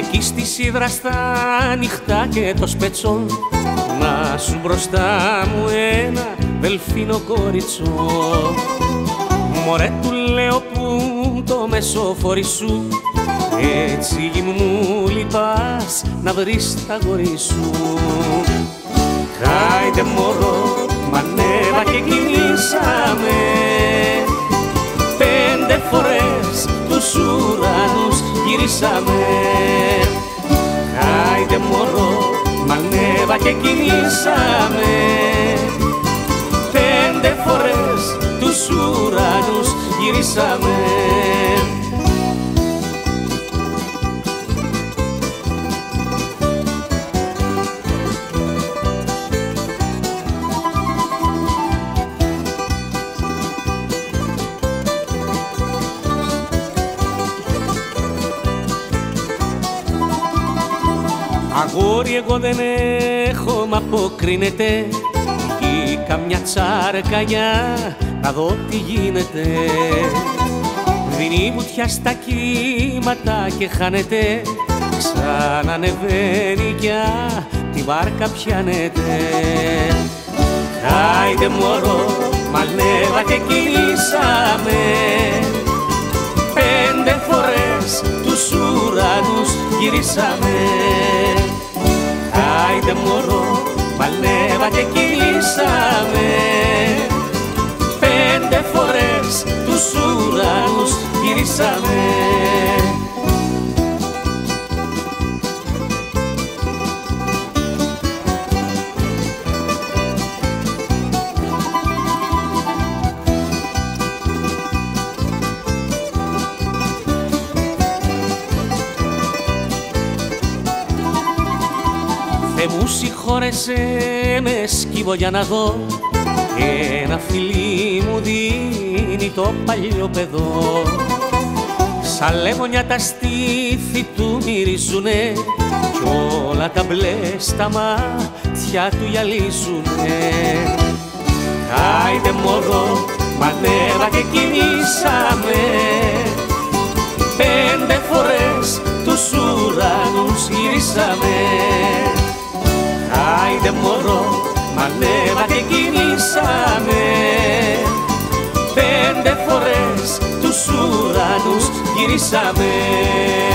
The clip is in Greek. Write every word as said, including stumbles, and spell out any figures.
Εκεί στη σίδρα στα νυχτά και το σπετσό, να σου μπροστά μου ένα δελφίνο κοριτσό. Μωρέ, του λέω, που το μεσόφορι σου, έτσι μου λυπάς να βρεις τα γόρι σου. Χάιντε μωρό, μανέβα και κινήσαμε, πέντε φορές τους ουρανούς γυρίσαμε. Χάιντε μωρό, μανέβα και κινήσαμε, πέντε φορές τους ουρανούς γυρίσαμε. Αγόρι, εγώ δεν έχω, μ' αποκρίνεται ή καμιά τσάρκα για να δω τι γίνεται. Δίνει βουτιά στα κύματα και χάνεται, ξανανεβαίνει κι τη βάρκα πιάνεται. Χάιντε μωρό, μαλέβα και κινήσαμε, πέντε φορές τους ουρανούς γυρίσαμε. Χάιντε μωρό, μαλέβα και κινήσαμε, πέντε φορές τους ουρανούς γυρίσαμε. Θεέ μου, συγχώρεσέ με, σκύβω για να δω, ένα φιλί μου δίνει το παλιό παιδό. Σαν λεμονιά τα στήθη του μυρίζουνε κι όλα τα μπλε στα μάτια του γυαλίζουνε. Χάιντε μωρό, μανέβα και κινήσαμε, πέντε φορές τους ουρανούς γυρίσαμε. Χάιντε μωρό, μανέβα και κινήσαμε, πέντε φορές τους ουρανούς γυρίσαμε.